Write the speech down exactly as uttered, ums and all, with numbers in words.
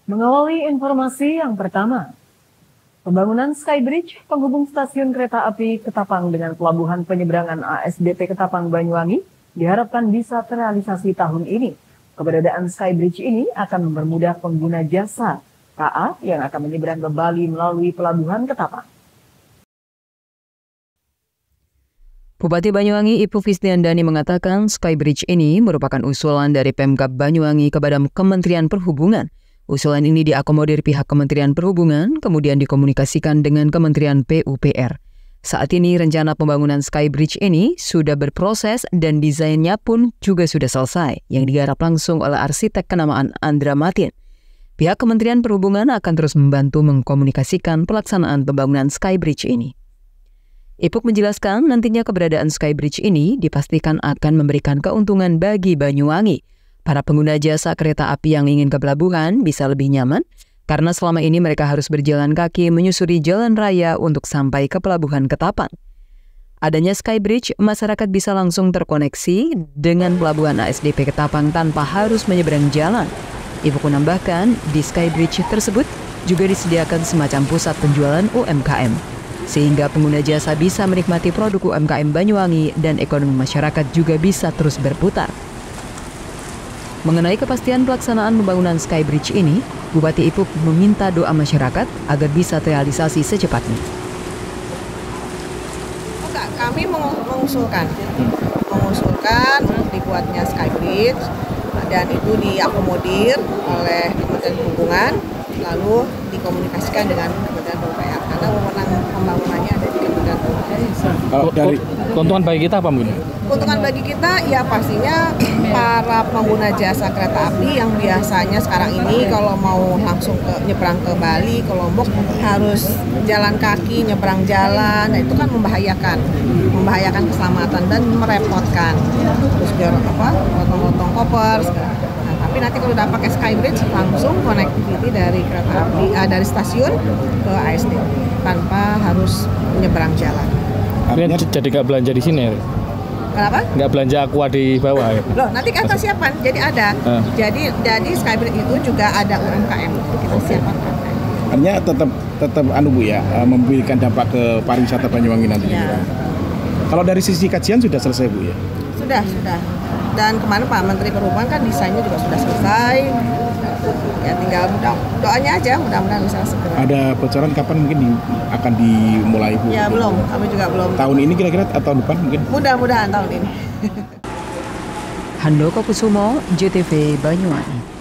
Mengawali informasi yang pertama, pembangunan Skybridge penghubung stasiun kereta api Ketapang dengan pelabuhan penyeberangan A S D P Ketapang Banyuwangi diharapkan bisa terrealisasi tahun ini. Keberadaan Skybridge ini akan mempermudah pengguna jasa K A yang akan menyeberang ke Bali melalui pelabuhan Ketapang. Bupati Banyuwangi Ibu Fisdiandani mengatakan Skybridge ini merupakan usulan dari Pemkab Banyuwangi kepada Kementerian Perhubungan. Usulan ini diakomodir pihak Kementerian Perhubungan, kemudian dikomunikasikan dengan Kementerian P U P R. Saat ini rencana pembangunan Skybridge ini sudah berproses dan desainnya pun juga sudah selesai, yang digarap langsung oleh arsitek kenamaan Andra Matin. Pihak Kementerian Perhubungan akan terus membantu mengkomunikasikan pelaksanaan pembangunan Skybridge ini. Ipuk menjelaskan nantinya keberadaan Skybridge ini dipastikan akan memberikan keuntungan bagi Banyuwangi. Para pengguna jasa kereta api yang ingin ke pelabuhan bisa lebih nyaman karena selama ini mereka harus berjalan kaki menyusuri jalan raya untuk sampai ke pelabuhan Ketapang. Adanya Skybridge, masyarakat bisa langsung terkoneksi dengan pelabuhan A S D P Ketapang tanpa harus menyeberang jalan. Ibu menambahkan, di Skybridge tersebut juga disediakan semacam pusat penjualan U M K M, sehingga pengguna jasa bisa menikmati produk U M K M Banyuwangi dan ekonomi masyarakat juga bisa terus berputar. Mengenai kepastian pelaksanaan pembangunan Skybridge ini, Bupati Ipuk meminta doa masyarakat agar bisa terrealisasi secepatnya. Enggak, kami mengusulkan, mengusulkan untuk dibuatnya Skybridge dan itu diakomodir oleh Kementerian Perhubungan, lalu dikomunikasikan dengan Kementerian P U P R karena wewenang pembangunannya ada di Kementerian P U P R. Kalau dari keuntungan bagi kita apa mungkin? Keuntungan bagi kita ya pastinya para pengguna jasa kereta api yang biasanya sekarang ini kalau mau langsung ke nyebrang ke Bali, ke Lombok harus jalan kaki, nyebrang jalan, nah itu kan membahayakan, membahayakan keselamatan dan merepotkan. Terus biar apa, potong-potong koper. Nah, tapi nanti kalau udah pakai Skybridge langsung connectivity dari kereta api, uh, dari stasiun ke A S D tanpa harus menyeberang jalan. Artinya jadi nggak belanja di sini ya? Kenapa? Nggak belanja aqua di bawah ya? Loh, nanti kan persiapan, jadi ada. Uh. Jadi jadi Skybridge itu juga ada U M K M, kita okay. siapkan. Artinya tetap tetap anu Bu ya, memberikan dampak ke pariwisata Banyuwangi nantinya. Ya. Kalau dari sisi kajian sudah selesai Bu ya? Sudah, sudah. Dan kemarin Pak Menteri Perhubungan kan desainnya juga sudah selesai. Ya tinggal mudah, doanya aja mudah-mudahan bisa segera. Ada bocoran kapan mungkin di, akan dimulai Bu? Ya belum, kami juga belum. Tahun ini kira-kira atau depan mungkin? Mudah-mudahan tahun ini. Handoko Kusumo, J T V Banyuwangi.